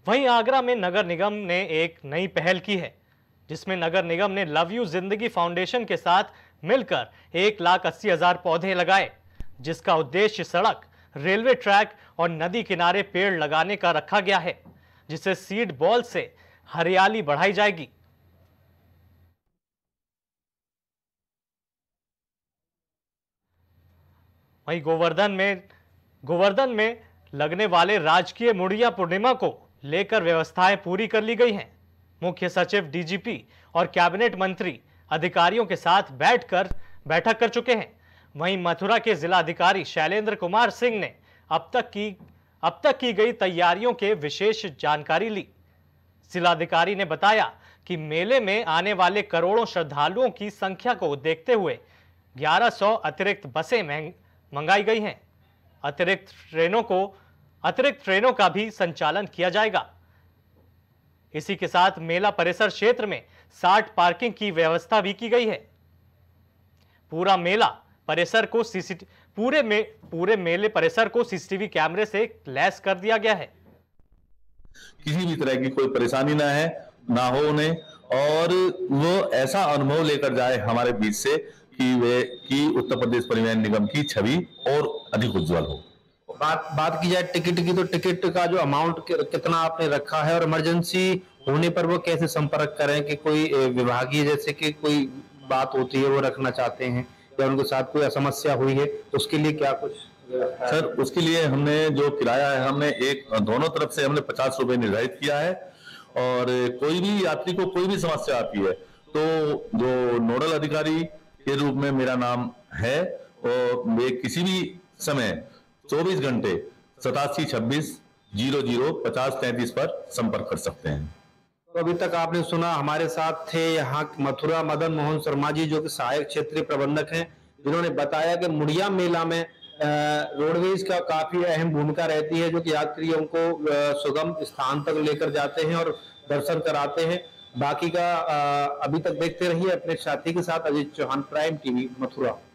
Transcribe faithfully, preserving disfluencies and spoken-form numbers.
वहीं आगरा में नगर निगम ने एक नई पहल की है, जिसमें नगर निगम ने लव यू जिंदगी फाउंडेशन के साथ मिलकर एक लाख अस्सी हजार पौधे लगाए, जिसका उद्देश्य सड़क, रेलवे ट्रैक और नदी किनारे पेड़ लगाने का रखा गया है, जिससे सीड बॉल से हरियाली बढ़ाई जाएगी। वहीं गोवर्धन में गोवर्धन में लगने वाले राजकीय मुड़िया पूर्णिमा को लेकर व्यवस्थाएं पूरी कर ली गई हैं। मुख्य सचिव, डीजीपी और कैबिनेट मंत्री अधिकारियों के साथ बैठकर बैठक कर चुके हैं। वहीं मथुरा के जिलाधिकारी शैलेंद्र कुमार सिंह ने अब तक की अब तक की गई तैयारियों के विशेष जानकारी ली। जिलाधिकारी ने बताया कि मेले में आने वाले करोड़ों श्रद्धालुओं की संख्या को देखते हुए ग्यारह सौ अतिरिक्त बसें मंगाई गई हैं। अतिरिक्त ट्रेनों को अतिरिक्त ट्रेनों का भी संचालन किया जाएगा। इसी के साथ मेला परिसर क्षेत्र में साठ पार्किंग की व्यवस्था भी की गई है। पूरा मेला परिसर को सीसीटीवी पूरे में पूरे मेले परिसर को सीसीटीवी कैमरे से लैस कर दिया गया है। किसी भी तरह की कोई परेशानी ना है ना हो उन्हें, और वो ऐसा अनुभव लेकर जाए हमारे बीच से कि वे कि उत्तर प्रदेश परिवहन निगम की छवि और अधिक उज्जवल हो। बात बात की जाए टिकट की, तो टिकट का जो अमाउंट कितना आपने रखा है, और इमरजेंसी होने पर वो कैसे संपर्क करें कि कोई विभागीय जैसे कि कोई बात होती है वो रखना चाहते हैं या उनके साथ कोई समस्या हुई है, तो उसके लिए क्या कुछ? सर, उसके लिए हमने जो किराया है, हमने एक दोनों तरफ से हमने पचास रुपए निर्धारित किया है, और कोई भी यात्री को कोई भी समस्या आती है तो जो नोडल अधिकारी के रूप में मेरा नाम है, और वे किसी भी समय चौबीस घंटे सतासी छब्बीस जीरो जीरो पचास तैंतीस पर संपर्क कर सकते हैं। तो अभी तक आपने सुना, हमारे साथ थे यहाँ मथुरा मदन मोहन शर्मा जी, जो कि सहायक क्षेत्रीय प्रबंधक हैं, जिन्होंने बताया कि मुड़िया मेला में रोडवेज का काफी अहम भूमिका रहती है, जो कि यात्रियों को सुगम स्थान तक लेकर जाते हैं और दर्शन कराते हैं। बाकी का अभी तक देखते रहिए अपने साथी के साथ, अजीत चौहान, प्राइम टीवी, मथुरा।